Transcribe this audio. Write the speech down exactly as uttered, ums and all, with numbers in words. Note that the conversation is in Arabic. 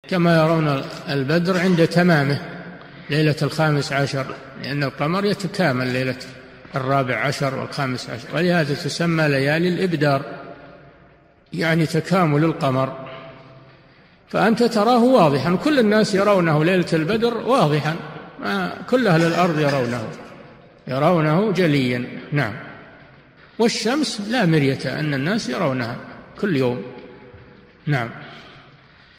كما يرون البدر عند تمامه ليلة الخامس عشر، لأن القمر يتكامل ليلة الرابع عشر والخامس عشر، ولهذا تسمى ليالي الإبدار، يعني تكامل القمر. فأنت تراه واضحا، كل الناس يرونه ليلة البدر واضحا، كل أهل الأرض يرونه يرونه جليا. نعم. والشمس لا مرية أن الناس يرونها كل يوم. نعم.